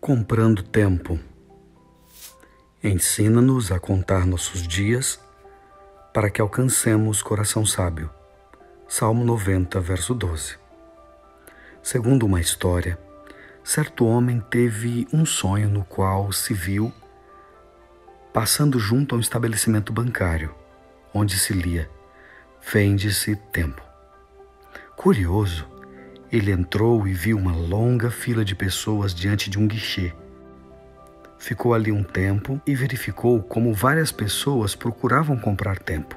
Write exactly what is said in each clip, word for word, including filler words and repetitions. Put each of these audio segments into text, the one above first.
Comprando tempo. Ensina-nos a contar nossos dias para que alcancemos coração sábio. Salmo noventa, verso doze. Segundo uma história, certo homem teve um sonho no qual se viu passando junto a um estabelecimento bancário, onde se lia: vende-se tempo. Curioso, ele entrou e viu uma longa fila de pessoas diante de um guichê. Ficou ali um tempo e verificou como várias pessoas procuravam comprar tempo.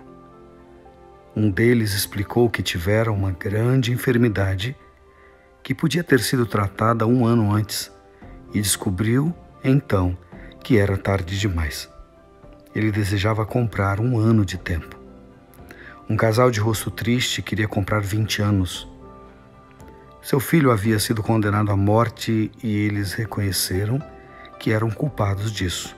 Um deles explicou que tivera uma grande enfermidade que podia ter sido tratada um ano antes e descobriu, então, que era tarde demais. Ele desejava comprar um ano de tempo. Um casal de rosto triste queria comprar vinte anos. Seu filho havia sido condenado à morte e eles reconheceram que eram culpados disso,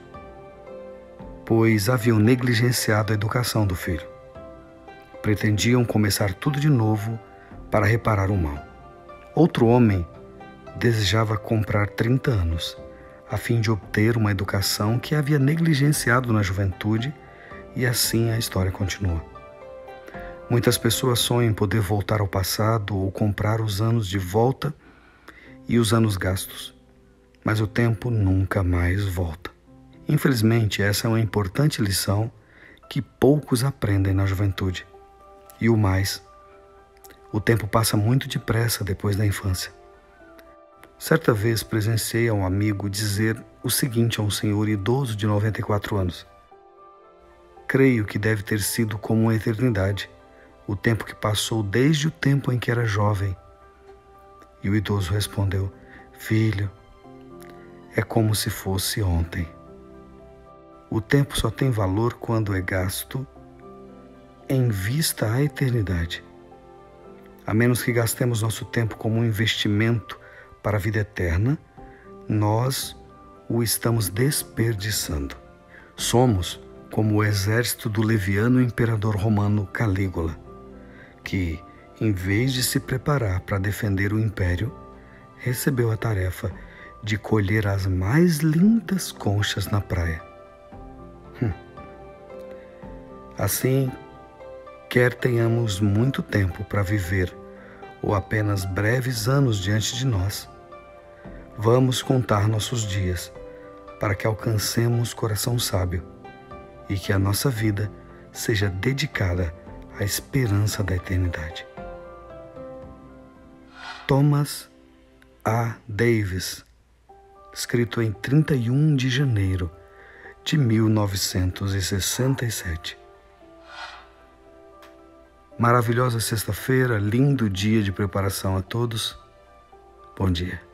pois haviam negligenciado a educação do filho. Pretendiam começar tudo de novo para reparar o mal. Outro homem desejava comprar trinta anos, a fim de obter uma educação que havia negligenciado na juventude, e assim a história continua. Muitas pessoas sonham em poder voltar ao passado ou comprar os anos de volta e os anos gastos, mas o tempo nunca mais volta. Infelizmente, essa é uma importante lição que poucos aprendem na juventude. E o mais, o tempo passa muito depressa depois da infância. Certa vez presenciei a um amigo dizer o seguinte a um senhor idoso de noventa e quatro anos: creio que deve ter sido como uma eternidade, o tempo que passou desde o tempo em que era jovem. E o idoso respondeu: filho, é como se fosse ontem. O tempo só tem valor quando é gasto em vista à eternidade. A menos que gastemos nosso tempo como um investimento para a vida eterna, nós o estamos desperdiçando. Somos como o exército do leviano imperador romano Calígula, que, em vez de se preparar para defender o império, recebeu a tarefa de colher as mais lindas conchas na praia. Hum. Assim, quer tenhamos muito tempo para viver ou apenas breves anos diante de nós, vamos contar nossos dias para que alcancemos coração sábio e que a nossa vida seja dedicada à esperança da eternidade. Thomas A. Davis, escrito em trinta e um de janeiro de mil novecentos e sessenta e sete. Maravilhosa sexta-feira, lindo dia de preparação a todos. Bom dia.